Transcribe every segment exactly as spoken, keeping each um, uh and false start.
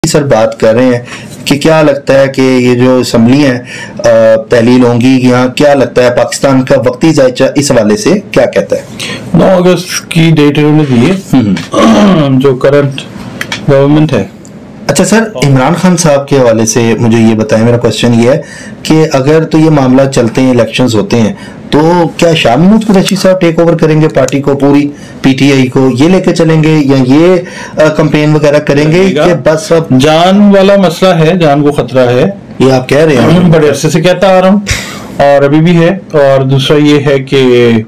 Sir बात कर रहे हैं कि क्या लगता है कि ये जो असम्बली है तहलील होंगी, यहाँ क्या लगता है पाकिस्तान का वक्ती जायचा इस हवाले से क्या कहता है? नौ अगस्त की डेट इन्होंने दी है जो करंट गवर्नमेंट है। अच्छा सर, इमरान खान साहब के हवाले से मुझे ये बताएं, मेरा क्वेश्चन ये है कि अगर तो ये मामला चलते हैं, इलेक्शंस होते हैं, तो क्या शाह महमूद कुरैशी साहब टेक ओवर करेंगे पार्टी को, पूरी पीटीआई को ये लेके चलेंगे या ये कैंपेन वगैरह करेंगे कि बस अब जान वाला मसला है, जान को खतरा है, ये आप कह रहे हैं? बड़े अरसे से कहता आ रहा हूँ और अभी भी है। और दूसरा ये है कि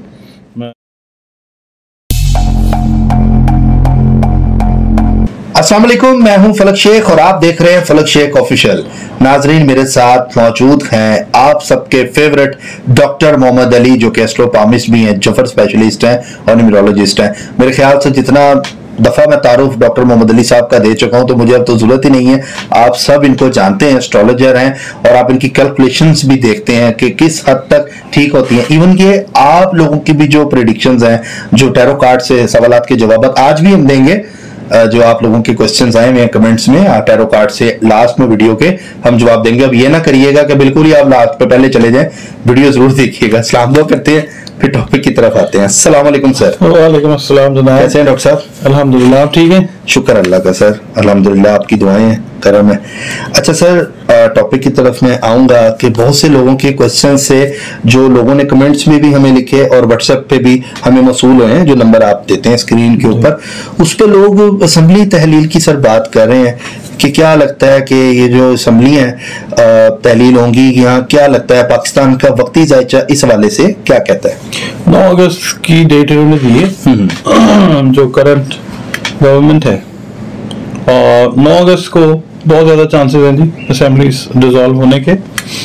अस्सलाम वालेकुम, मैं हूं फलक शेख और आप देख रहे हैं फलक शेख ऑफिशियल। नाजरीन, मेरे साथ मौजूद हैं आप सबके फेवरेट डॉक्टर मोहम्मद अली, जो कि एस्ट्रोपामिस्ट भी हैं, जफर स्पेशलिस्ट हैं और न्यूमरोलॉजिस्ट हैं। मेरे ख्याल से जितना दफा मैं तारुफ डॉक्टर मोहम्मद अली साहब का दे चुका हूं, तो मुझे अब तो जरूरत ही नहीं है। आप सब इनको जानते हैं, एस्ट्रोलॉजर हैं और आप इनकी कैलकुलेशंस भी देखते हैं कि किस हद तक ठीक होती हैं। इवन ये आप लोगों की भी जो प्रेडिक्शंस हैं, जो टैरो कार्ड से सवालात के जवाब आज भी हम देंगे, जो आप लोगों के क्वेश्चंस आए हुए हैं कमेंट्स में, टैरो कार्ड से लास्ट में वीडियो के हम जवाब देंगे। अब ये ना करिएगा कि बिल्कुल ही आप लास्ट पे पहले चले जाएं, वीडियो जरूर देखिएगा। सलाम दुआ करते हैं, फिर टॉपिक की तरफ आते हैं। अस्सलाम वालेकुम सर। वालेकुम अस्सलाम जनाब, कैसे हैं डॉक्टर साहब? अल्हम्दुलिल्लाह, आप ठीक हैं? शुक्र अल्लाह का सर, अल्हम्दुलिल्लाह, आपकी दुआएं हैं, करम है। अच्छा सर, टॉपिक की तरफ मैं आऊंगा कि बहुत से लोगों के क्वेश्चन से, जो लोगों ने कमेंट्स में भी हमें लिखे और व्हाट्सएप पे भी हमें मसूल हुए हैं, जो नंबर आप देते हैं स्क्रीन के ऊपर, उस पर लोग असम्बली तहलील की सर बात कर रहे हैं कि क्या लगता है कि ये जो असम्बली है तहलील होंगी, यहाँ क्या लगता है पाकिस्तान का वक्ती जायचा इस हवाले से क्या कहता है? नौ अगस्त की डेट इन्होंने दी है जो करंट गवर्नमेंट है, और नौ अगस्त को बहुत ज्यादा चांसेस हैं जी असेंबलीज डिसॉल्व होने के।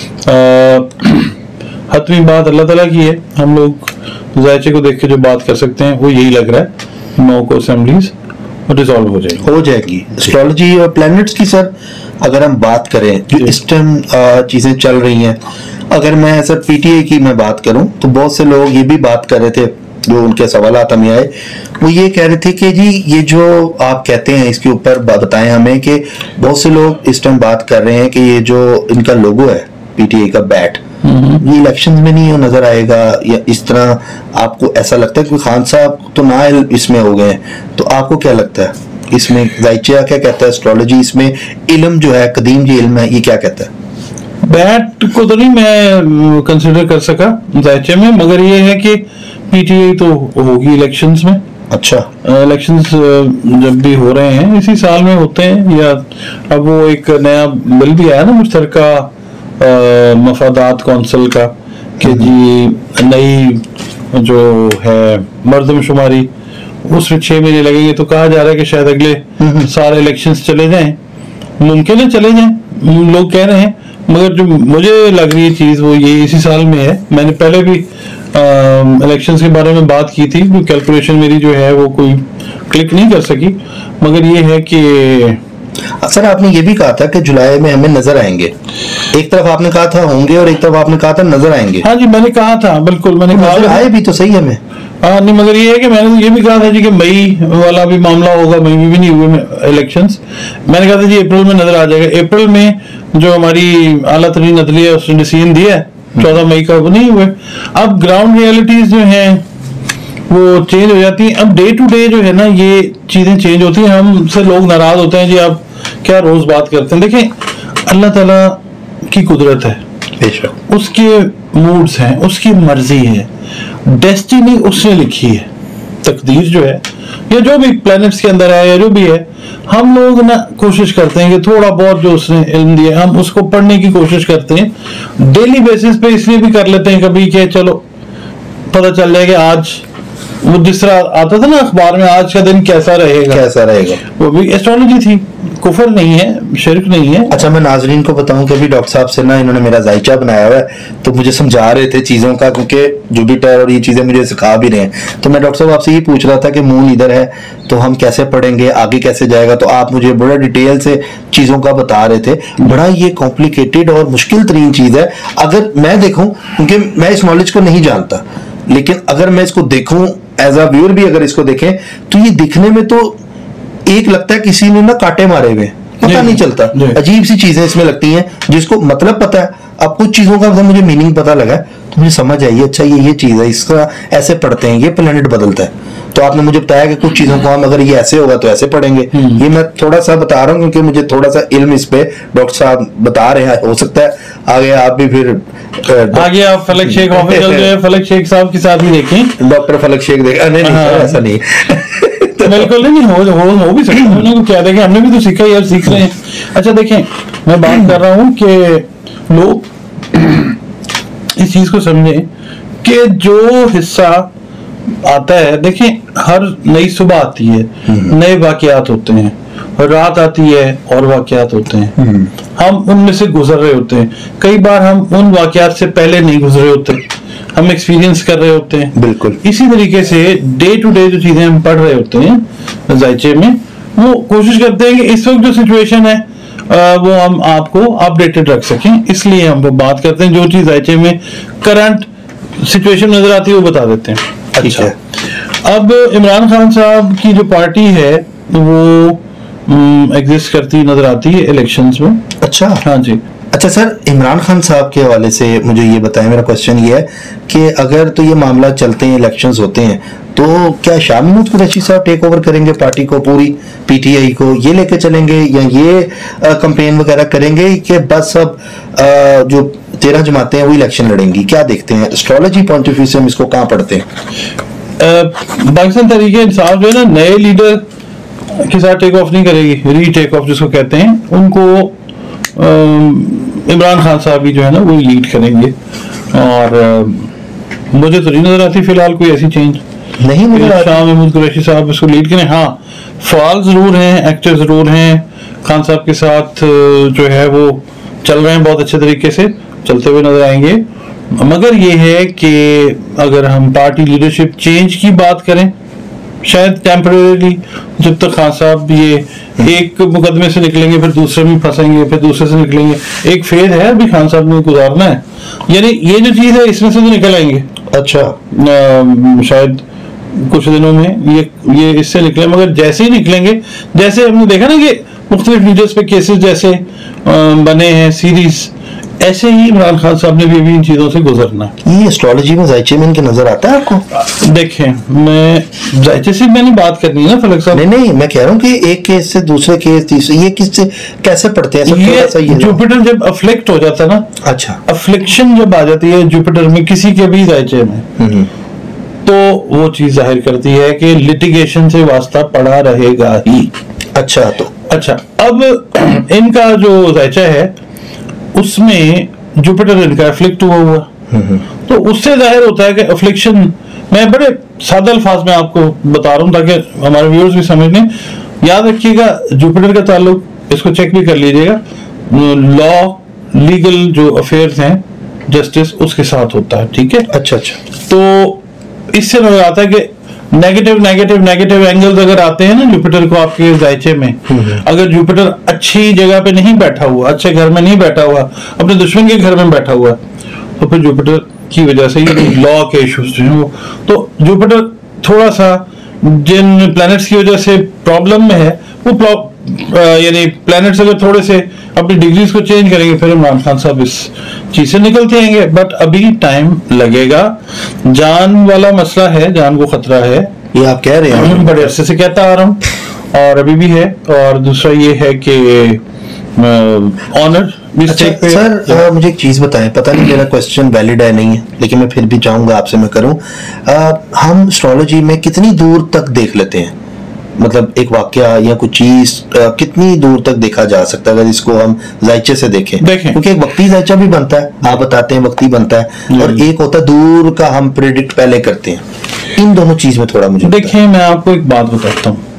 हतमी बात अल्लाह ताला की है, हम लोग जायचे को देख के जो बात कर सकते हैं वो यही लग रहा है, नौ को असेंबलीज डिसॉल्व हो जाएगी हो जाएगी एस्ट्रोलॉजी और प्लैनेट्स की सर अगर हम बात करें, जो इस टाइम चीजें चल रही हैं, अगर मैं सर पीटीआई की मैं बात करूं तो बहुत से लोग ये भी बात कर रहे थे, जो उनके सवालात हमें आए, वो ये कह रहे थे कि जी ये जो आप कहते हैं इसके ऊपर बताएं हमें कि बहुत से लोग इस टाइम बात कर रहे हैं कि ये जो इनका लोगो है पीटीआई का बैट, ये इलेक्शन में नहीं नजर आएगा, या इस तरह आपको ऐसा लगता है कि खान साहब तो ना इसमें हो गए हैं, तो आपको क्या लगता है इसमें जायचा क्या कहता है? एस्ट्रोलॉजी इसमें इल्म जो है, कदीम जो इल्म है, ये क्या कहता है? बैट को तो नहीं मैं कंसिडर कर सका जायचे में, मगर ये है कि पीटीआई तो होगी इलेक्शंस में। अच्छा, इलेक्शंस जब भी हो रहे हैं इसी साल में होते हैं, या अब वो एक नया बिल भी आया ना मुश्तरका मफादात कौंसिल का, कि जी नई जो है मर्दमशुमारी उसमें छह महीने लगेंगे, तो कहा जा रहा है कि शायद अगले सारे इलेक्शंस चले जाएं, मुमकिन है चले जाएं, लोग कह रहे हैं, मगर जो मुझे लग रही है चीज वो ये इसी साल में है। मैंने पहले भी इलेक्शंस के बारे में बात की थी, कैलकुलेशन मेरी जो है वो कोई क्लिक नहीं कर सकी, मगर ये है कि सर आपने ये भी कहा था कि जुलाई में हमें नजर आएंगे, एक तरफ आपने कहा था होंगे और एक तरफ आपने कहा था नजर आएंगे। हाँ जी, मैंने कहा था, बिल्कुल मैंने कहा नजर आए भी तो सही हमें। हाँ नहीं, मगर ये है कि मैंने ये भी कहा था जी कि मई वाला भी मामला होगा, मई में भी नहीं हुए इलेक्शंस। मैंने कहा था जी अप्रैल में नजर आ जाएगा। अप्रैल में जो हमारी आला तरीन अदली है उसने डिसीजन दिया है चौदह मई का, वो नहीं हुए। अब ग्राउंड रियलिटीज जो हैं वो चेंज हो जाती है। अब डे टू डे जो है ना ये चीजें चेंज होती हैं, हमसे लोग नाराज होते हैं जी आप क्या रोज बात करते हैं। देखें, अल्लाह ताला की कुदरत है, बेशक उसके मूड्स हैं, उसकी मर्जी है, डेस्टिनी उसने लिखी है, तकदीर जो है या जो भी प्लैनेट्स के अंदर है या जो भी है, हम लोग ना कोशिश करते हैं कि थोड़ा बहुत जो उसने इल्म दिया हम उसको पढ़ने की कोशिश करते हैं डेली बेसिस पे, इसलिए भी कर लेते हैं कभी कि चलो पता चल जाए कि आज वो जिस तरह आता था ना अखबार में, आज का दिन कैसा रहेगा कैसा रहेगा, वो भी एस्ट्रोलॉजी थी, कुफर नहीं है, शिर्क नहीं है। अच्छा, मैं नाजरीन को बताऊं कि अभी डॉक्टर साहब से ना इन्होंने मेरा जायचा बनाया हुआ है, तो मुझे समझा रहे थे चीजों का, क्योंकि जुपिटर और ये चीजें मुझे सिखा भी रहे हैं। तो मैं डॉक्टर साहब आपसे ये पूछ रहा था कि मून इधर है तो हम कैसे पढ़ेंगे, आगे कैसे जाएगा, तो आप मुझे बड़ा डिटेल से चीजों का बता रहे थे। बड़ा ये कॉम्प्लिकेटेड और मुश्किल तरीन चीज है। अगर मैं देखूं, क्योंकि मैं इस नॉलेज को नहीं जानता, लेकिन अगर मैं इसको देखूं एज अ व्यूअर भी अगर इसको देखें, तो ये दिखने में तो एक लगता है किसी ने ना कांटे मारे हुए, पता नहीं चलता, अजीब सी चीजें इसमें लगती हैं जिसको मतलब पता है। अब कुछ चीजों का मतलब मुझे मीनिंग पता लगा तो मुझे समझ आई, अच्छा ये ये चीज है, इसका ऐसे पढ़ते हैं, ये प्लेनेट बदलता है। तो आपने मुझे बताया कि कुछ चीजों को हम अगर ये ऐसे होगा तो ऐसे पढ़ेंगे। ये मैं थोड़ा सा बता रहा हूँ क्योंकि मुझे थोड़ा सा इल्म इस पे डॉक्टर साहब बता रहे हैं, हो सकता है आगे आप भी फिर आगे आप फलक शेख ऑफिशियल जो है फलक शेख साहब के साथ ही देखें, डॉक्टर फलक शेख देखें। नहीं नहीं हाँ। ऐसा नहीं बिल्कुल नहीं, हो हो, हो भी सकता है, उन्होंने क्या देखें, हमने भी तो सीखा यार, सीख रहे हैं। अच्छा देखें, मैं बात कर रहा हूँ कि लोग इस चीज को समझें कि जो हिस्सा आता है, देखें हर नई सुबह आती है, नए वाकयात होते हैं, रात आती है और वाकयात होते हैं, हम उनमें से गुजर रहे होते हैं। कई बार हम उन वाकयात से पहले नहीं गुजरे होते, हम एक्सपीरियंस कर रहे होते हैं। बिल्कुल इसी तरीके से डे टू डे जो चीजें हम पढ़ रहे होते हैं जायचे में, वो कोशिश करते हैं कि इस वक्त जो सिचुएशन है वो हम आपको अपडेटेड रख सकें, इसलिए हम वो बात करते हैं। जो चीज जायचे में करंट सिचुएशन नजर आती है वो बता देते हैं। अच्छा, अब इमरान खान साहब की जो पार्टी है वो एग्जिस्ट करती नजर आती है इलेक्शंस में। अच्छा हाँ जी। अच्छा सर, इमरान खान साहब के हवाले से मुझे ये बताएं, मेरा क्वेश्चन ये है कि अगर तो ये मामला चलते हैं, इलेक्शंस होते हैं, तो क्या शाह महमूद कुरैशी साहब टेक ओवर करेंगे पार्टी को, पूरी पीटीआई को ये लेके चलेंगे, या ये कैंपेन वगैरह करेंगे कि बस अब आ, जो तेरह जमातें हैं वो इलेक्शन लड़ेंगी? क्या देखते हैं एस्ट्रोलॉजी पॉइंट ऑफ व्यू से, हम इसको कहाँ पढ़ते हैं? पाकिस्तान तरीके इंसाफ जो है ना, नए लीडर के साथ टेक ऑफ नहीं करेगी, री टेक ऑफ जिसको कहते हैं, उनको इमरान खान साहब भी जो है ना वो लीड करेंगे। और आ, मुझे तो नहीं नजर आती फिलहाल कोई ऐसी चेंज नहीं मुझे शाह महमूद कुरैशी साहब इसको लीड करें। हाँ, फाल जरूर हैं, एक्टर जरूर हैं, खान साहब के साथ जो है वो चल रहे हैं, बहुत अच्छे तरीके से चलते हुए नजर आएंगे। मगर ये है कि अगर हम पार्टी लीडरशिप चेंज की बात करें, शायद टेम्परेरी, जब तक खान साहब ये एक मुकदमे से निकलेंगे फिर दूसरे में फंसेंगे, फिर दूसरे से निकलेंगे, एक फेज है अभी खान साहब ने गुजारना है, यानी ये जो चीज है इसमें से तो निकल आएंगे। अच्छा, शायद कुछ दिनों में ये ये इससे निकले, मगर जैसे ही निकलेंगे, जैसे हमने देखा ना कि मुख्तलिफ लीडर्स पे केसेस जैसे बने हैं सीरीज, ऐसे ही इमरान खान साहब ने भी, भी इन चीजों से गुजरना। ये एस्ट्रोलॉजी में जायचे में इनके नजर आता है आपको? देखें, मैं जायचे से मैंने बात करनी है ना फलक साहब। नहीं नहीं, मैं कह रहा हूँ कि एक केस से दूसरे केस, तीसरे, ये किससे कैसे पढ़ते हैं? सब ये, ये जुपिटर जब अफ्लिक्ट हो जाता है ना, अच्छा, अफ्लिक्शन जब आ जाती है जुपिटर में किसी के भी जायचे में, तो वो चीज जाहिर करती है कि लिटिगेशन से वास्ता पड़ा रहेगा ही। अच्छा, तो अच्छा, अब इनका जो जायचा है उसमें जुपिटर इनका अफ्लिक्ट हुआ हुआ, तो उससे जाहिर होता है कि अफ्लिक्शन, मैं बड़े सादा अल्फाज में आपको बता रहा हूं ताकि हमारे व्यूअर्स भी समझ लें। याद रखिएगा, जुपिटर का ताल्लुक, इसको चेक भी कर लीजिएगा, लॉ, लीगल जो अफेयर्स हैं, जस्टिस, उसके साथ होता है। ठीक है, अच्छा अच्छा, तो इससे नजर आता है कि नेगेटिव नेगेटिव नेगेटिव एंगल्स अगर आते हैं ना जुपिटर को आपके जायचे में, अगर जुपिटर अच्छी जगह पे नहीं बैठा हुआ, अच्छे घर में नहीं बैठा हुआ, अपने दुश्मन के घर में बैठा हुआ, तो फिर जुपिटर की वजह से ये लॉ के इश्यूज जो हैं, तो जुपिटर थोड़ा सा जिन प्लैनेट्स की वजह से प्रॉब्लम में है, वो यानी प्लैनेट्स अगर थोड़े से अपनी डिग्रीज को चेंज करेंगे फिर इमरान खान साहब इस चीज से निकलते आएंगे। बट अभी टाइम लगेगा, जान वाला मसला है, जान को खतरा है, ये आप कह रहे हैं, बड़े अरसे से कहता आ रहा हूँ और अभी भी है। और दूसरा ये है कि ऑनर। अच्छा सर, आ, मुझे एक चीज बताएं, पता नहीं मेरा क्वेश्चन वैलिड है नहीं है, लेकिन मैं फिर भी चाहूंगा आपसे मैं करूं। आ, हम एस्ट्रोलॉजी में कितनी दूर तक देख लेते हैं, मतलब एक वाकया या कुछ चीज कितनी दूर तक देखा जा सकता है अगर इसको हम जायचे से देखें? देखें, क्योंकि एक वक्ती जायचा भी बनता है, आप बताते हैं वक्ती बनता है, और एक होता है दूर का, हम प्रेडिक्ट पहले करते हैं। इन दोनों चीज में थोड़ा मुझे देखें, मैं आपको एक बात बताता हूँ,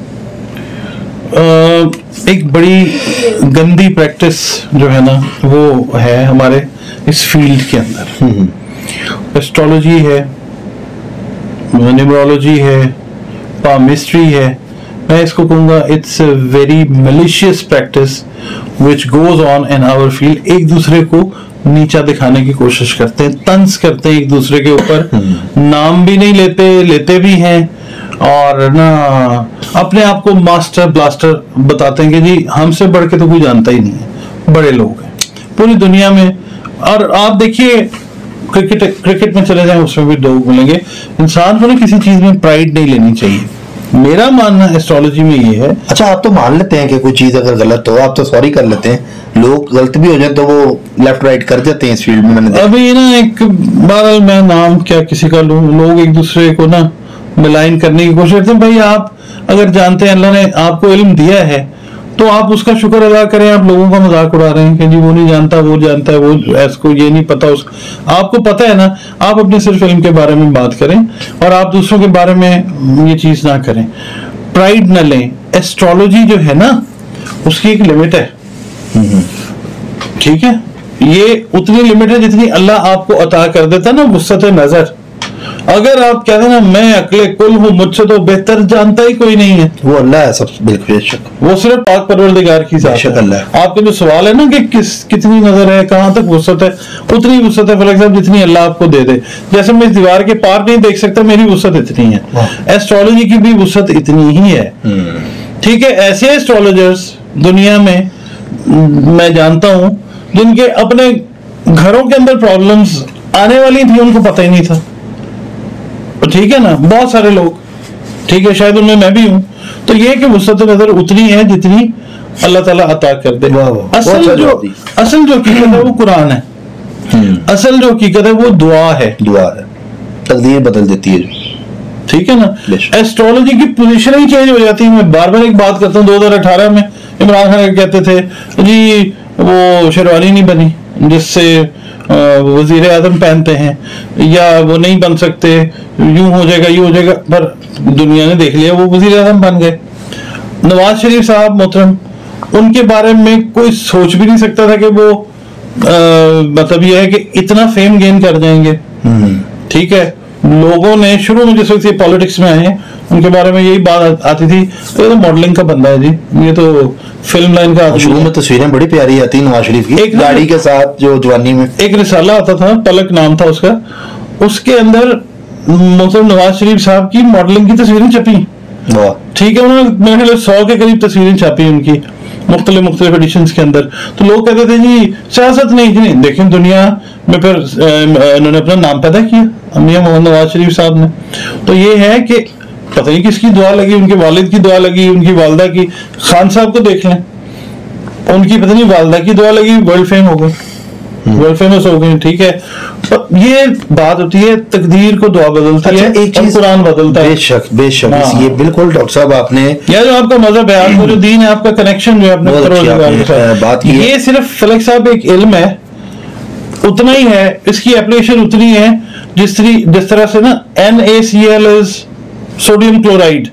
एक बड़ी गंदी प्रैक्टिस जो है ना वो है हमारे इस फील्ड के अंदर, एस्ट्रोलॉजी है, न्यूमरोलॉजी है, पामिस्ट्री है। मैं इसको कहूँगा it's a very malicious practice which goes on in our field. एक दूसरे को नीचा दिखाने की कोशिश करते हैं, तंज करते हैं एक दूसरे के ऊपर, नाम भी नहीं लेते, लेते भी हैं, और ना अपने आप को मास्टर ब्लास्टर बताते हैं कि जी हमसे बढ़ के तो कोई जानता ही नहीं है, बड़े लोग हैं पूरी दुनिया में। और आप देखिए क्रिकेट क्रिकेट में चले जाएं, उसमें भी लोग मिलेंगे। इंसान को ना किसी चीज में प्राइड नहीं लेनी चाहिए, मेरा मानना एस्ट्रोलॉजी में ये है। अच्छा, आप तो मान लेते हैं कि कोई चीज अगर गलत हो आप तो सॉरी कर लेते हैं, लोग गलत भी हो जाए तो वो लेफ्ट राइट कर जाते हैं इस फील्ड में। मैंने अभी ना एक बहरहाल मैं नाम क्या किसी का लूं, लोग एक दूसरे को ना मिलाइन करने की कोशिश करते हैं। भाई आप अगर जानते हैं अल्लाह ने आपको इल्म दिया है तो आप उसका शुक्र अदा करें। आप लोगों का मजाक उड़ा रहे हैं कि जी वो नहीं जानता, वो जानता है, वो ऐसको ये नहीं पता, उस आपको पता है ना। आप अपने सिर्फ इल्म के बारे में बात करें और आप दूसरों के बारे में ये चीज ना करें, प्राइड न लें। एस्ट्रोलॉजी जो है ना उसकी एक लिमिट है, ठीक है। ये उतनी लिमिट है जितनी अल्लाह आपको अता कर देता है ना वुसअत नजर। अगर आप कहते हैं ना मैं अकले कुल हूँ, मुझसे तो बेहतर जानता ही कोई नहीं है, वो अल्लाह है सब, बिल्कुल बेशक, वो सिर्फ पाक परवरदिगार की जात है। अल्लाह। आपके जो सवाल है ना कि किस कितनी नजर है, कहाँ तक वुसअत है, उतनी वुसअत है फलक साहब जितनी अल्लाह आपको दे दे। जैसे मैं इस दीवार के पार नहीं देख सकता, मेरी वुसअत इतनी है, एस्ट्रोलॉजी की भी वुसअत इतनी ही है, ठीक है। ऐसे एस्ट्रोलॉजर्स दुनिया में मैं जानता हूं जिनके अपने घरों के अंदर प्रॉब्लम्स आने वाली थी, उनको पता ही नहीं था, ठीक है ना। बहुत सारे लोग, ठीक है, शायद उनमें मैं भी हूं। तो ये कि वुसअत नजर उतनी है जितनी अल्लाह ताला अता कर दे। असल जो असल जो हकीकत है वो कुरान है, असल जो हकीकत है वो दुआ है, दुआ है, तकदीर बदल देती है, ठीक है ना। एस्ट्रोलॉजी की पोजीशन ही चेंज हो जाती है। मैं बार बार एक बात करता हूँ, दो हजार अठारह में इमरान खान कहते थे जी वो शेरवानी नहीं बनी जिससे वजीर आजम पहनते हैं, या वो नहीं बन सकते, यूं हो जाएगा यूं हो जाएगा, पर दुनिया ने देख लिया वो वजीर आजम बन गए। नवाज शरीफ साहब मोहतरम, उनके बारे में कोई सोच भी नहीं सकता था कि वो मतलब ये है कि इतना फेम गेन कर जाएंगे, ठीक है। लोगों ने शुरू में जिस वक्त ये पॉलिटिक्स में आए उनके बारे में यही बात आती थी तो ये तो मॉडलिंग का बंदा है जी, ये तो फिल्म लाइन का। शुरू में तस्वीरें बड़ी प्यारी आती है नवाज शरीफ की, एक गाड़ी के साथ जो जवानी में एक रिसाला आता था, पलक नाम था उसका, उसके अंदर मतलब नवाज शरीफ साहब की मॉडलिंग की तस्वीरें छपी, ठीक है। उन्होंने मेरे ख्याल सौ के करीब तस्वीरें छापी उनकी मुख्तलिफ मुख्तलिफ एडिशंस के अंदर। तो लोग कहते थे जी सियासत नहीं जी, लेकिन दुनिया में फिर इन्होंने अपना नाम पैदा किया मियां मोहम्मद नवाज शरीफ साहब ने। तो ये है कि पता नहीं किसकी दुआ लगी, उनके वालिद की दुआ लगी, उनकी वालदा की। खान साहब को देख लें, उनकी पता नहीं वालदा की दुआ लगी, वर्ल्ड फेम हो गई, वर्ल्ड फेमस हो गई, ठीक है। तो ये बात होती है, तकदीर को दुआ बदलती अच्छा, है, एक चीज कुरान बदलता है। बेशक बेशक, ये बिल्कुल डॉक्टर साहब आपने, या जो आपका मजहब है, आपका जो दीन है, आपका कनेक्शन जो है अपने बात की, ये सिर्फ फलक साहब एक इल्म है, उतना ही है, इसकी एप्लीकेशन उतनी है जिस तरह जिस तरह से ना N A C L is sodium chloride,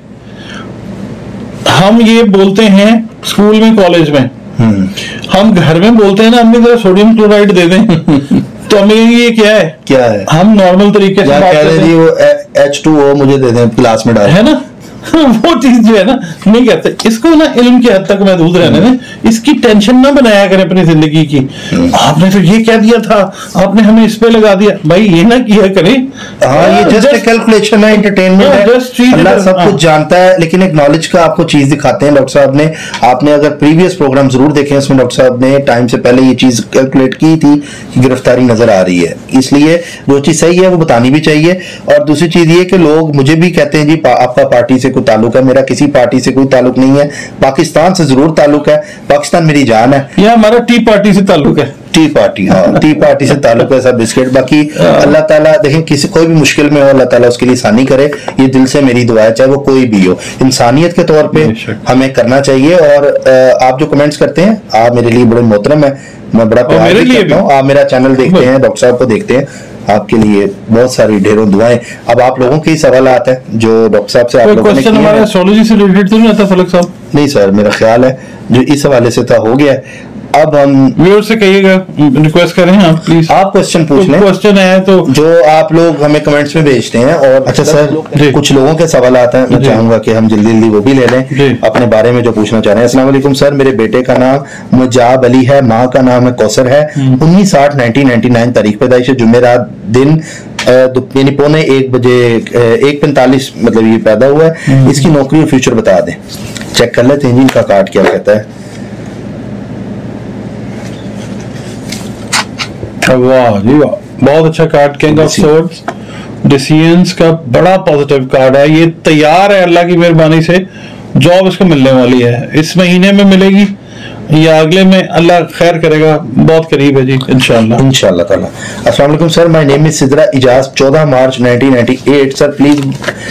हम ये बोलते हैं स्कूल में कॉलेज में, हम घर में बोलते हैं ना अम्मी जरा सोडियम क्लोराइड दे दें तो अम्मी ये क्या है, क्या है, हम नॉर्मल तरीके से बात करते हैं, वो एच टू ओ मुझे दे दें ग्लास में डाल, है ना वो चीज जो है ना नहीं कहते। इसको ना इल्म की हद तक महदूद रहने में, इसकी टेंशन ना बनाया करें अपनी जिंदगी की। आपने तो ये कह दिया था, आपने हमें इस पे लगा दिया, भाई ये ना किया करें। हाँ, ये जस्ट एक कैलकुलेशन है, एंटरटेनमेंट है, अल्लाह सब कुछ जानता है, लेकिन एक नॉलेज का आपको चीज दिखाते हैं डॉक्टर साहब ने। आपने अगर प्रीवियस प्रोग्राम जरूर देखे हैं, उसमें डॉक्टर साहब ने टाइम से पहले ये चीज कैलकुलेट की थी कि गिरफ्तारी नजर आ रही है, इसलिए जो चीज सही है वो बतानी भी चाहिए। और दूसरी चीज ये कि लोग मुझे भी कहते हैं जी आपका पार्टी से कोई ताल्लुक है, मेरा किसी पार्टी से कोई ताल्लुक नहीं है, पाकिस्तान से जरूर ताल्लुक है, पाकिस्तान मेरी जान है, या हमारा टी पार्टी से ताल्लुक है, टी पार्टी, हाँ टी पार्टी से ताल्लुक है, सब बिस्किट। बाकी अल्लाह ताला देखें, किसी कोई भी मुश्किल में हो अल्लाह ताला उसके लिए आसानी करे, ये दिल से मेरी दुआ है, चाहे वो कोई भी हो, इंसानियत के तौर पे हमें करना चाहिए। और आप जो कमेंट्स करते हैं आप मेरे लिए बड़े मोहतरम है, मैं बड़ा प्यार करता हूँ। आप मेरा चैनल देखते हैं, डॉक्टर साहब को देखते हैं, आपके लिए बहुत सारी ढेरों दुआएं। अब आप लोगों के ही सवाल आते हैं जो डॉक्टर साहब से आप लोगों ने किए हैं। एस्ट्रोलॉजी से रिलेटेड तो नहीं आता फलक साहब? नहीं सर, मेरा ख्याल है जो इस हवाले से था हो गया। अब हम व्यूअर से कहिएगा, रिक्वेस्ट करें आप प्लीज, आप क्वेश्चन पूछ लें, क्वेश्चन है तो जो आप लोग हमें कमेंट्स में भेजते हैं। और अच्छा सर, कुछ लोगों के सवाल आते हैं, मैं चाहूंगा कि हम जल्दी जल्दी वो भी ले लें, अपने बारे में जो पूछना चाह रहे हैं। अस्सलाम वालेकुम सर, मेरे बेटे का नाम मुजाब अली है, माँ का नाम है कौसर है, उन्नीस आठ नाइनटीन नाइनटी नाइन तारीख पैदाइश है, जुमेरात दिन यानी पौने एक बजे एक पैंतालीस मतलब ये पैदा हुआ है। इसकी नौकरी और फ्यूचर बता दें। चेक कर लेते हैं जी इनका कार्ड क्या कहता है। वाह जी वाह, बहुत अच्छा card, king of swords, decisions का बड़ा पॉजिटिव कार्ड है। ये तैयार है अल्लाह की मेहरबानी से, जॉब इसको मिलने वाली है। इस महीने में मिलेगी या अगले में, अल्लाह खैर करेगा, बहुत करीब है जी इंशाल्लाह इंशाल्लाह ताला। अस्सलाम वालेकुम sir, my name is Sidra Ijaz, चौदह March nineteen ninety eight. Sir please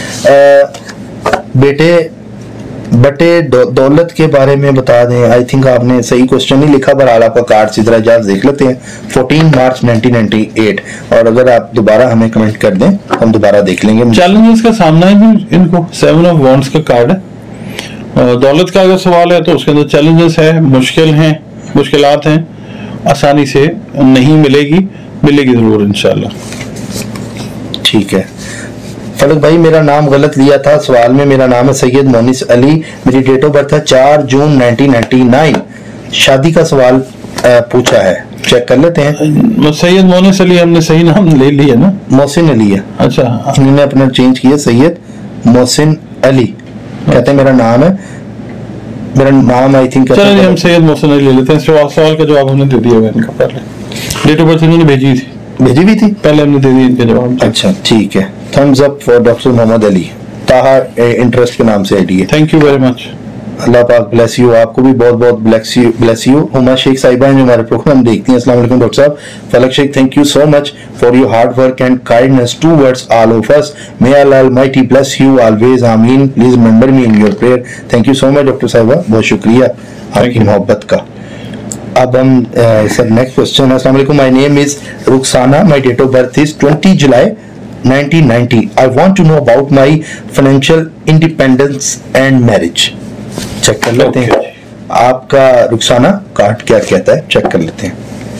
बेटे बटे दौ, दौलत के बारे में बता दें। आई थिंक आपने सही क्वेश्चन नहीं लिखा, पर आपका कार्ड सिद्रा इजाज देख लेते हैं। चौदह मार्च नाइनटीन नाइंटी एट, और अगर आप दोबारा हमें कमेंट कर दें हम दोबारा देख लेंगे। चैलेंजेस का सामना है इनको, सेवन ऑफ वॉन्ड्स का कार्ड है। दौलत का अगर सवाल है तो उसके अंदर चैलेंजेस है, मुश्किल हैं, मुश्किलात हैं, आसानी से नहीं मिलेगी, मिलेगी जरूर इंशाल्लाह। ठीक है फलक भाई, मेरा नाम गलत लिया था सवाल में। मेरा नाम है सैयद मोनिस अली, मेरी डेट ऑफ बर्थ है चार जून नाइनटीन नाइंटी नाइन। शादी का सवाल पूछा है, चेक कर लेते हैं। सैयद मोनिस अली, हमने सही नाम ले लिया ना, मोहसिन अली है। अच्छा, इन्होंने अपना चेंज किया, सैयद मोहसिन अली कहते हैं मेरा नाम है। मेरा नाम आई थिंक, चलिए हम सैयद मोहसिन अली ले लेते हैं। सवाल का जवाब हमने दे दिया इनका, पहले डेट ऑफ बर्थ इन्होंने भेजी थी, भेजी भी थी पहले हमने दे दिया इनके जवाब। अच्छा ठीक है, thumbs up for doctor Mohammad Ali, Taha interest के नाम से आईडी है। Thank you very much, Allah पाक ब्लेस यू, आपको भी बहुत बहुत bless you bless you. Huma Shaikh साहिबा हैं जो हमारे प्रोग्राम देखती हैं। अस्सलाम वालेकुम डॉक्टर साहब। Falak Shaikh, thank you so much for your hard work and kindness towards all of us. May Allah almighty bless you always, आमीन। Please remember me in your prayer. Thank you so much doctor साहिबा, बहुत शुक्रिया आपकी मोहब्बत का। अब हम सर नेक्स्ट क्वेश्चन। अस्सलाम वालेकुम, my name is Rukhsana, my date of birth is twenty July nineteen ninety. I want to know about my financial independence and marriage. Check कर लेते हैं आपका रुखसाना कार्ड क्या कहता है, चेक कर लेते हैं।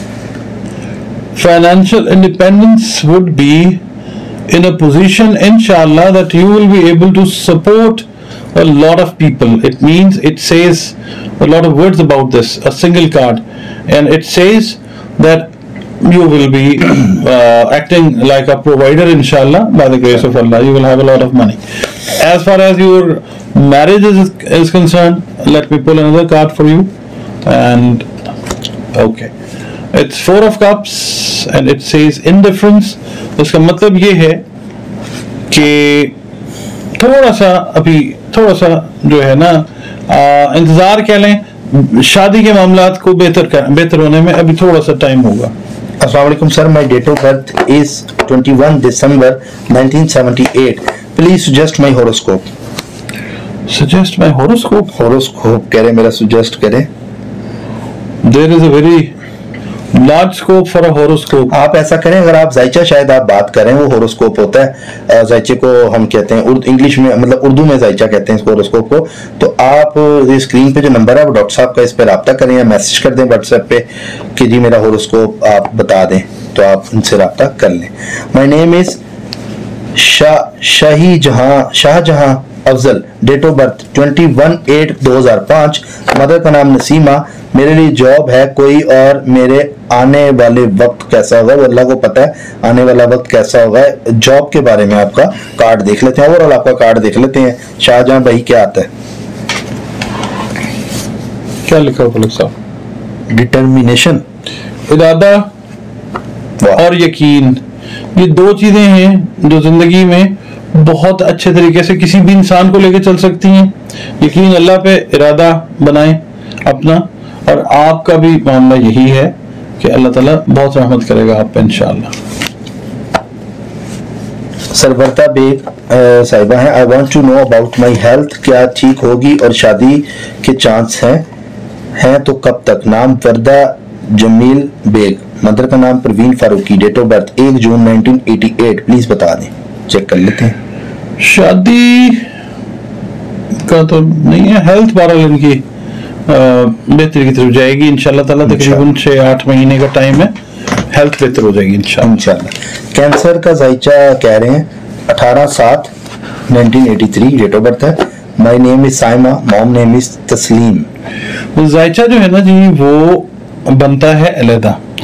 Financial independence would be in a position इंशाल्लाह that you will be able to support a lot of people. It means, it says a lot of words about this, a single card, and it says that you will be uh, acting like a provider inshallah, by the grace of Allah. You will have a lot of money. As far as your marriage is, is concerned, let me pull another card for you. And okay, it's four of cups and it says indifference. उसका मतलब ये है कि थोड़ा सा अभी थोड़ा सा जो है ना इंतजार कह लें, शादी के मामलात को बेहतर कर बेहतर होने में अभी थोड़ा सा टाइम होगा। अस्सलाम वालेकुम sir, my date of birth is इक्कीस December nineteen seventy eight. Please suggest my horoscope. Suggest my horoscope horoscope कह रहे मेरा सजेस्ट करें। There is a very large scope for a horoscope. आप ऐसा करें, अगर आप जायचा शायद आप बात करें, वो हॉरोस्कोप होता है। जायचे को हम कहते हैं उर्दू इंग्लिश में, मतलब उर्दू में जायचा कहते हैं इस हॉरोस्कोप को। तो आप ये स्क्रीन पे जो नंबर है वो डॉक्टर साहब का, इस पर रब्ता करें या मैसेज कर दें व्हाट्सएप पे कि जी मेरा हॉरोस्कोप आप बता दें, तो आप उनसे रब्ता कर लें। My name is Shah Shahi Jahan Shahjahan Afzal, date of birth इक्कीस एट दो हज़ार पाँच। मदर का नाम नसीमा। मेरे लिए जॉब है कोई, और मेरे आने वाले वक्त कैसा होगा वो अल्लाह को पता है, आने वाला वक्त कैसा होगा। जॉब के बारे में आपका कार्ड देख लेते हैं, ओवरऑल आपका कार्ड देख लेते हैं। शाहजहां भाई क्या आता है, क्या लिखा हुआ साहब? डिटर्मिनेशन, इरादा और यकीन, ये दो चीजें हैं जो जिंदगी में बहुत अच्छे तरीके से किसी भी इंसान को लेकर चल सकती हैं। यकीन अल्लाह पे, इरादा बनाएं अपना, और आपका भी मामला यही है कि अल्लाह ताला बहुत रहमत करेगा आप पे इंशाअल्लाह। सरवरता बेग साहिबा हैं, I want to know about my health, क्या ठीक होगी और शादी के चांस हैं हैं तो कब तक। नाम वर्दा जमील बेग, मदर का नाम Parveen Farooqui, date of birth एक June nineteen eighty eight. Please बता दें, चेक कर लेते हैं। शादी का तो नहीं है, हेल्थ बहरहाल इनकी बेहतरी की तरफ जाएगी इंशाल्लाह ताला। तकरीबन छह आठ महीने का टाइम है, हेल्थ बेहतर हो जाएगी इंशाल्लाह इंशाल्लाह। कैंसर का जायचा कह रहे हैं अठारह सात nineteen eighty three, date of birth है। My name is Saima, mom name is Tasleem. जायचा जो है ना जी वो बनता है अलहदा,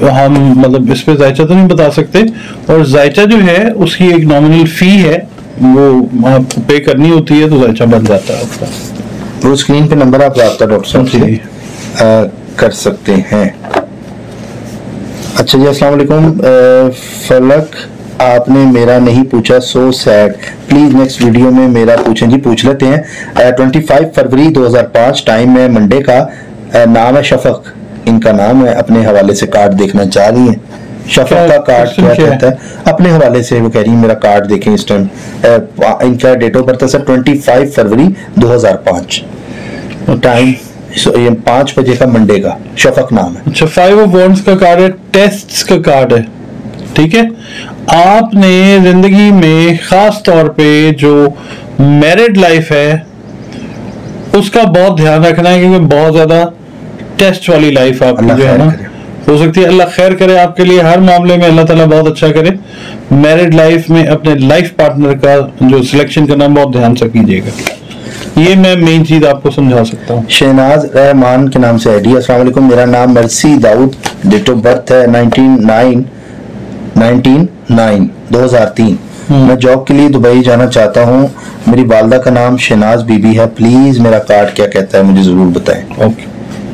हम मतलब इस पे जायचा तो नहीं बता सकते, और जायचा जो है उसकी एक नॉमिनल फी है, वो आपको पे करनी होती है, तो जायचा बन जाता है आपका। वो स्क्रीन पे नंबर आप रब्ता डॉक्टर साहब से आ, कर सकते हैं। अच्छा जी, अस्सलाम वालेकुम। फलक, आपने मेरा नहीं पूछा, so sad, please next video में मेरा पूछें। जी पूछ लेते हैं। ट्वेंटी फाइव फरवरी दो हज़ार पाँच, टाइम है मंडे का, आ, नाम है शफक, इनका नाम है, अपने हवाले से कार्ड देखना चाह रही है। शफक का कार्ड क्या कहता है, अपने हवाले से वो कह रही है मेरा कार्ड देखें इस टाइम। इनका डेट ऑफ बर्थ है सर ट्वेंटी फाइव फरवरी दो हज़ार पाँच, टाइम ये पाँच बजे का मंडे का, शफक नाम है। अच्छा, फाइव ऑफ वॉन्ड्स का कार्ड है, टेस्ट्स का कार्ड है, ठीक है। आपने जिंदगी में खास तौर पे जो मैरिड लाइफ है उसका बहुत ध्यान रखना है, क्योंकि बहुत ज्यादा टेस्ट वाली लाइफ आपकी जो है ना हो सकती है। अल्लाह खैर करे आपके लिए, हर मामले में अल्लाह ताला बहुत अच्छा करे। मैरिड लाइफ में अपने लाइफ पार्टनर का जो सिलेक्शन करना बहुत ध्यान से कीजिएगा, ये मैं मेन चीज आपको समझा सकता हूँ। शहनाज रहमान के नाम से आईडी। अस्सलाम वालेकुम, मेरा नाम Mercy Dawood, date of birth है नाइनटीन नाइन नाइनटीन नाइन दो हज़ार तीन। मैं जॉब के लिए दुबई जाना चाहता हूँ, मेरी वालदा का नाम शहनाज बीबी है, प्लीज मेरा कार्ड क्या कहता है मुझे जरूर बताएं। ओके,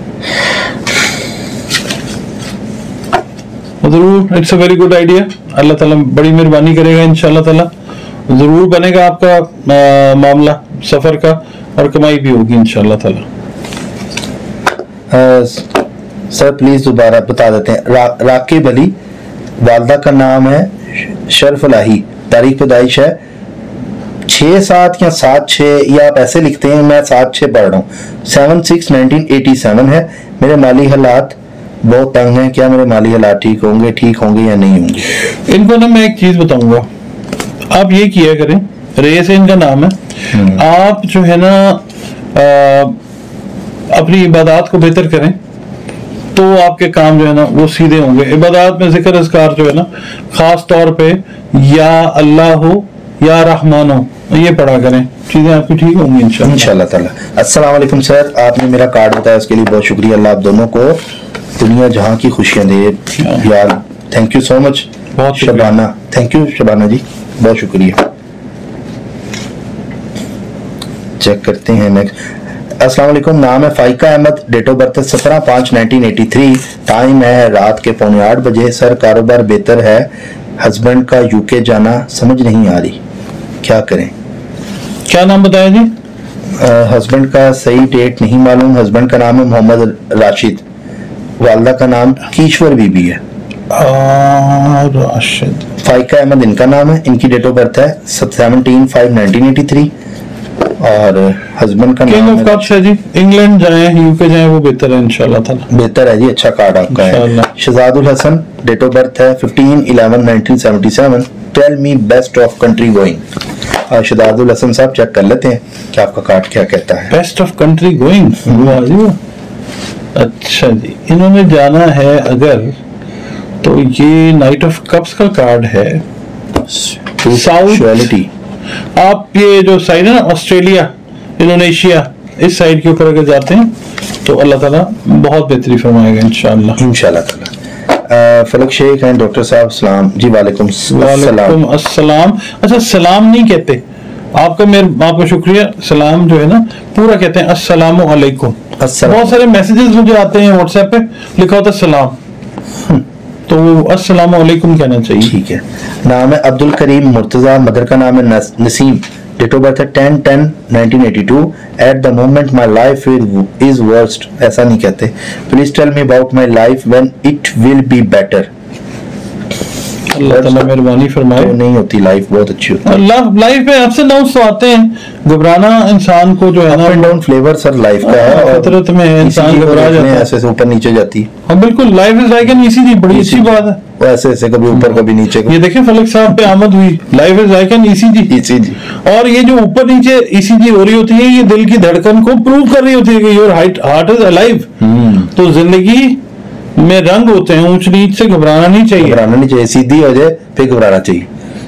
जरूर, it's a very good idea. Allah ताला बड़ी मेहरबानी करेगा, इंशाल्लाह ताला जरूर बनेगा आपका आ, मामला सफर का, और कमाई भी होगी इंशाल्लाह ताला। सर प्लीज दोबारा बता देते हैं। रा, राकिब अली, वालदा का नाम है शरफलाही, तारीख पैदाइश है छः सात या सात छः, या आप ऐसे लिखते हैं, मैं सात छः पढ़ रहा हूँ, seven six nineteen eighty seven है। मेरे माली हालात बहुत तंग हैं, क्या मेरे माली हालात ठीक होंगे ठीक होंगे या नहीं होंगे? इनको ना मैं एक चीज बताऊंगा, आप ये किया करें, रे से इनका नाम है, आप जो है ना आ, अपनी इबादत को बेहतर करें तो आपके काम जो है ना वो सीधे होंगे। इबादत में जिक्र अज़कार जो है ना खास तौर पे या अल्लाह हो या रहमान हो, ये पढ़ा करें, चीजें आपकी ठीक होंगी इंशाल्लाह इंशाल्लाह ताला। अस्सलाम वालेकुम सर, आपने मेरा कार्ड बताया उसके लिए बहुत शुक्रिया। अल्लाह आप दोनों को दुनिया जहां की खुशियां दे यार। Thank you so much Shabana, thank you Shabana ji, बहुत शुक्रिया। चेक करते हैं नेक्स्ट। अस्सलाम वालेकुम, नाम है Faika Ahmad, date of birth सत्रह पाँच नाइनटीन एटी थ्री, टाइम है रात के पौने आठ बजे। सर कारोबार बेहतर है, हस्बैंड का यूके जाना समझ नहीं आ रही, क्या करें? क्या नाम बताया जी? हस्बैंड का सही डेट नहीं मालूम। हस्बैंड का नाम है मोहम्मद राशिद, वालदा का नाम कीश्वर बीबी है। राशिद, फाइका अहमद इनका नाम है, इनकी डेट ऑफ बर्थ है seventeen five nineteen eighty three, और हस्बैंड का किंग नाम ऑफ कप्स है जी। इंग्लैंड जाएं यूके जाएं वो बेहतर है इंशाल्लाह ताला। बेहतर है जी, अच्छा कार्ड आपका है। Shahzadul Hasan, date of birth है fifteen eleven nineteen seventy seven, tell me best of country going. Shahzadul Hasan साहब चेक कर लेते हैं कि आपका कार्ड क्या कहता है। बेस्ट ऑफ कंट्री गोइंग, अच्छा जी, इन्होंने जाना है अगर, तो ये नाइट ऑफ कप्स का कार्ड है। साउथ, आप ये जो साइड है ना ऑस्ट्रेलिया, इंडोनेशिया, इस साइड के ऊपर अगर जाते हैं तो अल्लाह ताला बहुत बेहतरी फरमाएगा इंशाअल्लाह इंशाअल्लाह ताला। फलक शेख एंड डॉक्टर साहब सलाम जी। वालेकुम वालेकुम अस्सलाम। अच्छा, सलाम नहीं कहते आपका, मेरे आपका शुक्रिया। सलाम जो है ना पूरा कहते हैं अस्सलामु अलैकुम। बहुत सारे मैसेजेस मुझे आते हैं व्हाट्सएप पे, लिखा होता है सलाम, तो अस्सलामु अलैकुम कहना चाहिए। ठीक है। नाम है अब्दुल करीम मुर्तजा, मदर का नाम है नसीम, डेट ऑफ बर्थ है ten ten nineteen eighty two. At the moment my life is worst, ऐसा नहीं कहते। Please tell me about my life when it will be better. Allah ताला मेहरबानी फरमाए। तो नहीं होती लाइफ, बहुत अच्छी होती है। अल्लाह लाइफ में अप्स एंड डाउन्स तो आते हैं, घबराना इंसान को जो है ना, up and down flavour sir life का है, और फितरत में इंसान घबरा जाता है, ऐसे से ऊपर नीचे जाती है। हाँ बिल्कुल, life is like an ECG, बड़ी अच्छी बात है। वो ऐसे ऐसे कभी ऊपर कभी नीचे। ये देखें फलक साहब पे आमद हुई, life is like an ECG. ECG, और ये जो ऊपर नीचे ईसीजी हो रही होती है, ये दिल की धड़कन को प्रूव कर रही होती है कि योर हार्ट इज अलाइव। तो जिंदगी में रंग होते हैं, ऊंच नीच से घबराना नहीं चाहिए। घबराना नहीं चाहिए, सीधी हो जाए फिर घबराना चाहिए।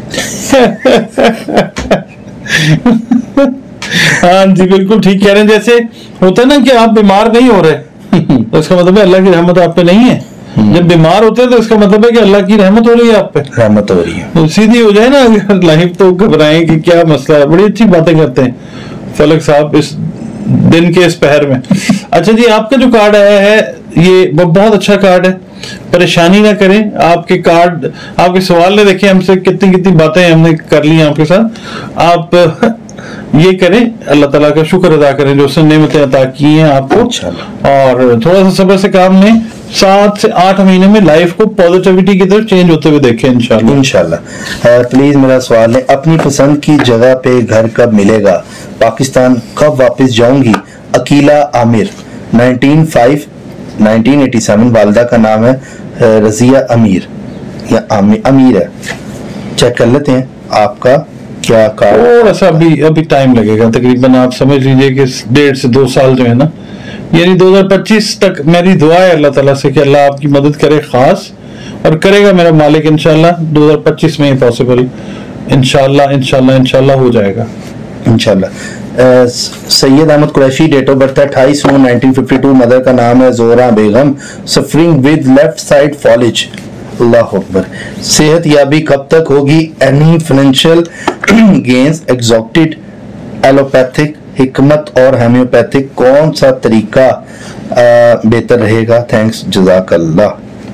हाँ जी बिल्कुल ठीक कह रहे हैं। जैसे होता है ना कि आप बीमार नहीं हो रहे तो इसका मतलब है अल्लाह की रहमत आप पे नहीं है। जब बीमार होते हैं तो इसका मतलब है कि अल्लाह की रहमत हो रही है आप पे, रहमत हो रही है। तो सीधी हो जाए ना अगर लाइफ, तो घबराएं कि क्या मसला है। बड़ी अच्छी बातें करते हैं फलक साहब इस दिन के इस पहर में। अच्छा जी, आपका जो कार्ड आया है ये बहुत अच्छा कार्ड है, परेशानी ना करें। आपके कार्ड, आपके सवाल ने देखिए हमसे कितनी कितनी बातें हमने कर ली आपके साथ। आप ये करें, अल्लाह ताला का शुक्र अदा करें जो उसने नेमतें अता की हैं आपको, और थोड़ा सा सब्र से काम लें। सात से आठ महीने में लाइफ को पॉजिटिविटी की तरफ चेंज होते हुए देखें इंशाल्लाह। इंशाल्लाह। प्लीज मेरा सवाल है, अपनी पसंद की जगह पे घर कब मिलेगा? पाकिस्तान कब वापस जाऊंगी? Aqeela Aamir nineteen five nineteen eighty seven, वालदा का नाम है रजिया अमीर या आमिर, अमीर है। चेक कर लेते हैं आपका क्या कार्ड। थोड़ा सा अभी अभी टाइम लगेगा, तकरीबन आप समझ लीजिए कि डेढ़ से दो साल जो है ना, यानी दो हज़ार पच्चीस तक मेरी दुआ है अल्लाह ताला से कि अल्लाह आपकी मदद करे खास, और करेगा मेरा मालिक इंशाल्लाह। दो हज़ार पच्चीस में ही पॉसिबल इंशाल्लाह इंशाल्लाह इंशाल्लाह हो जाएगा इंशाल्लाह। Syed Ahmad Qureshi, date of birth है अट्ठाईस नौ नाइनटीन फिफ्टी टू, मदर का नाम है Zohra Begum, suffering with left side फॉलिज। अल्लाह अकबर। सेहत याबी कब तक होगी? Any financial gains, expected, allopathic, हिकमत और होम्योपैथिक, कौन सा तरीका बेहतर रहेगा? थैंक्स, जज़ाकल्लाह।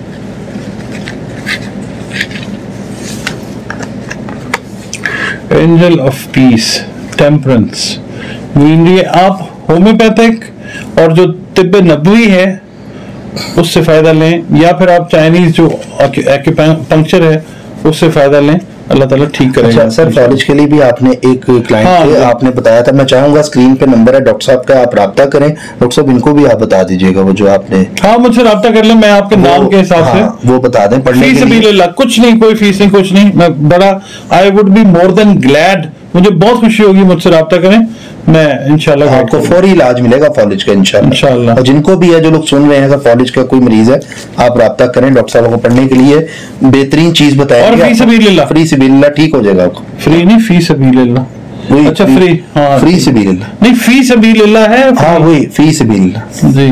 Angel of peace, temperance, greenery. आप होम्योपैथिक और जो तिब्बे नबवी है उससे फायदा लें, या फिर आप चाइनीज जो एक्यूपंक्चर है उससे फायदा लें, अल्लाह ताला ठीक करेगा। अच्छा सर, फॉलिज के लिए भी आपने एक क्लाइंट हाँ, थे, आपने बताया था, मैं चाहूंगा स्क्रीन पे नंबर है डॉक्टर साहब का, आप राब्ता करें। डॉक्टर साहब इनको भी आप बता दीजिएगा वो जो आपने। हाँ, मुझसे राब्ता कर लें, मैं आपके नाम के हिसाब हाँ, से वो बता दें पढ़ने फीस के लिए। कुछ नहीं, कोई फीस नहीं, कुछ नहीं। मैं बड़ा I would be more than glad, मुझे बहुत खुशी होगी, मुझसे राब्ता करें, मैं इंशाल्लाह आपको फौरी इलाज मिलेगा फॉलिज का इंशाल्लाह। इंशाल्लाह। और जिनको भी है, जो लोग सुन रहे हैं, अगर फॉलिज का कोई मरीज है, आप राब्ता करें डॉक्टर साहब को पढ़ने के लिए, बेहतरीन चीज बताएंगे। और फी सबीलिल्लाह, फ्री सबीलिल्लाह ठीक हो जाएगा आपको। फ्री नहीं, फी सबीलिल्लाह। अच्छा फ्री, हाँ फ्री सबीलिल्लाह नहीं, फी सबीलिल्लाह है। हाँ वही फी सबीलिल्लाह जी।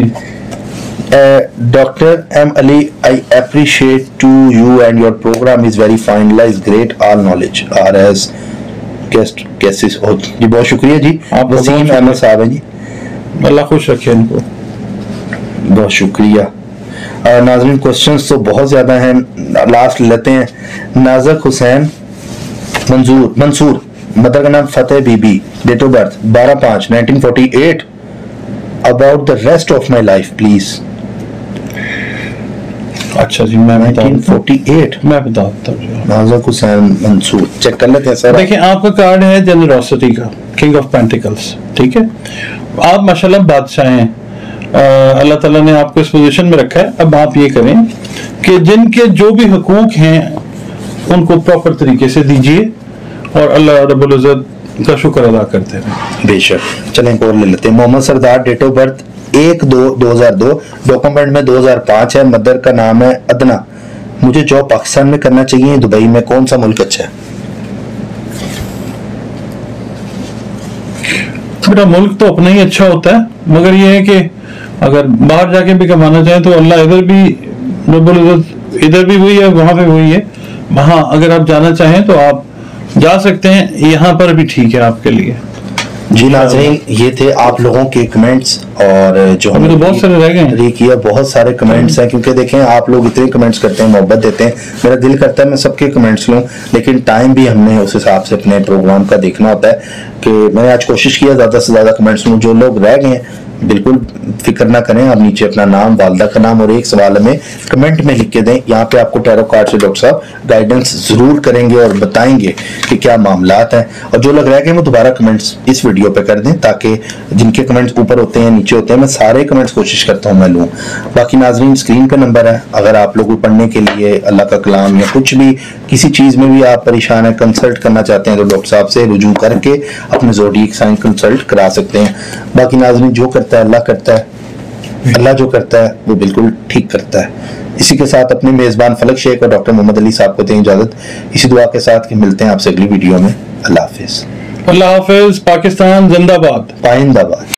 Doctor M Ali, I appreciate to you and your programme is very fine, is great all knowledge are as guest cases. जी बहुत शुक्रिया जी। आप वसीम अहमद साहब हैं जी, अल्लाह खुश रखे इनको, बहुत शुक्रिया। नाज़रीन क्वेश्चंस तो बहुत ज्यादा हैं, लास्ट लेते हैं। नाज़क हुसैन मंजूर मंसूर, मदर का नाम Fateh Bibi, date of birth बारह पाँच nineteen forty eight, about the rest of my life please. अच्छा जी, मैं नाइनटीन फोर्टी एट, मैं बताता हूँ। नाज़क हुसैन मंसूर, चेक कर लेते हैं सर। देखिए आपका कार्ड है जेनरोसिटी का, किंग ऑफ पेंटिकल्स, ठीक है। आप माशाल्लाह बादशाह हैं, अल्लाह ताला ने आपको इस पोजीशन में रखा है। अब आप ये करें कि जिनके जो भी हुकूक हैं उनको प्रॉपर तरीके से दीजिए, और अल्लाह रब्बुल इज्जत का शुक्र अदा करते हैं। बेशक। चलें एक और ले लेते हैं। Mohammad Sardar, date of birth एक दो दो हजार दो, डॉक्यूमेंट में दो हजार पाँच है, मदर का नाम है अदना। मुझे जॉब पाकिस्तान में करना चाहिए, दुबई में, कौन सा मुल्क अच्छा है? मेरा मुल्क तो अपना ही अच्छा होता है, मगर ये है कि अगर बाहर जाके भी कमाना चाहें तो अल्लाह इधर भी रब्बुल इज्जत, इधर भी वही है, वहां पे वही है। वहां अगर आप जाना चाहें तो आप जा सकते हैं, यहाँ पर भी ठीक है आपके लिए। जी नाज़रीन, ये थे आप लोगों के कमेंट्स, और जो हमें तो बहुत सारे रह गए हैं, किया बहुत सारे कमेंट्स हैं, क्योंकि देखें आप लोग इतने कमेंट्स करते हैं, मोहब्बत देते हैं, मेरा दिल करता है मैं सबके कमेंट्स लूं, लेकिन टाइम भी हमने उस हिसाब से अपने प्रोग्राम का देखना होता है कि मैंने आज कोशिश किया ज़्यादा से ज़्यादा कमेंट्स लूं। जो लोग रह गए बिल्कुल फिक्र ना करें, आप नीचे अपना नाम, वालदा का नाम और एक सवाल में कमेंट में लिख के दें। यहाँ पे आपको टैरो कार्ड से डॉक्टर साहब गाइडेंस जरूर करेंगे और बताएंगे कि क्या मामलात हैं। और जो लोग रह गए वो दोबारा कमेंट्स इस वीडियो पे कर दें, ताकि जिनके कमेंट्स ऊपर होते हैं नीचे होते हैं, मैं सारे कमेंट्स कोशिश करता हूँ मैं लूँ। बाकी नाजरीन स्क्रीन पे नंबर है, अगर आप लोग पढ़ने के लिए अल्लाह का कलाम या कुछ भी किसी चीज़ में भी आप परेशान है, कंसल्ट करना चाहते हैं, तो डॉक्टर साहब से रुजू करके अपने ज़ोडिएक साइन कंसल्ट करा सकते हैं। बाकी नाजरीन जो करता है अल्लाह करता है, अल्लाह जो करता है वो बिल्कुल ठीक करता है। इसी के साथ अपने मेजबान फलक शेख और डॉक्टर मोहम्मद अली साहब को दें इजाजत, इसी दुआ के साथ कि मिलते हैं आपसे अगली वीडियो में। अल्लाह हाफिज। अल्लाह हाफिज। पाकिस्तान जिंदाबाद, पाइंदाबाद।